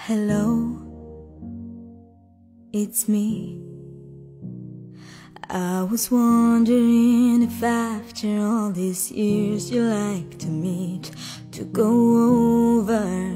Hello, it's me. I was wondering if after all these years you'd like to meet to go over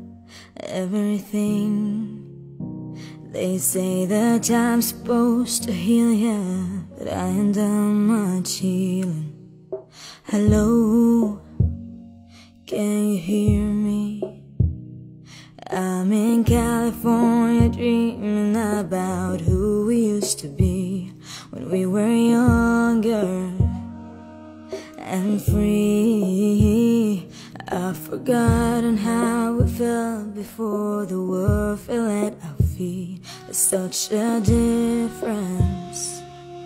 everything. They say that time's supposed to heal ya, but I ain't done much healing. Hello, can you hear me? I'm in California dreaming about who we used to be when we were younger and free. I've forgotten how it felt before the world fell at our feet. There's such a difference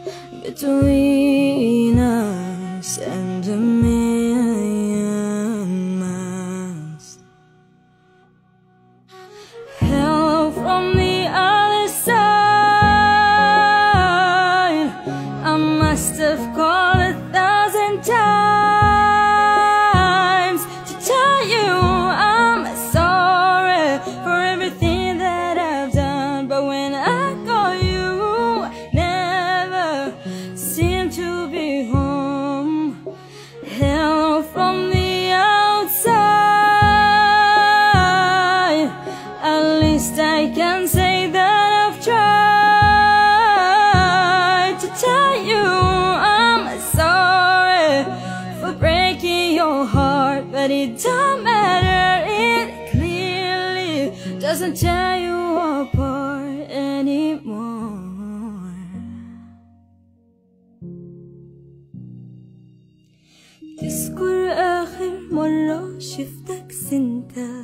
between us and a million miles. Hello from the other side. I must have called 1,000 times to tell you I'm sorry for everything that I've done, but when I call you, never seem to be home. Hello from the outside. At least I can say that I've tried to tell you I'm sorry for breaking your heart, but it don't matter, it clearly doesn't tear you apart anymore. تذكر آخر مرة شفتك سنتا؟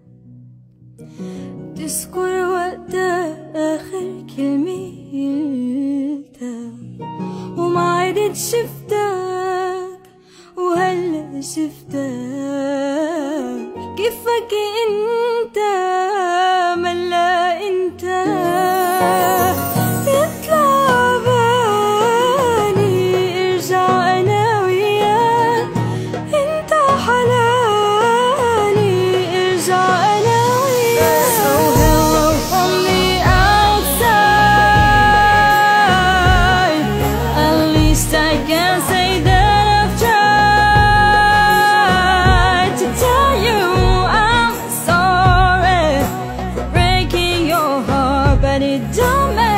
تذكر وقتها آخر كلمة قلتها؟ وما عدت شفتك وهلا شفتك، كيفك انت ملا انت؟ يطلع بالي ارجع انا وياك، انت حلالي ارجع انا وياك. So hello from the outside. At least I can say that I've tried to tell you I'm sorry for breaking your heart, but it don't matter.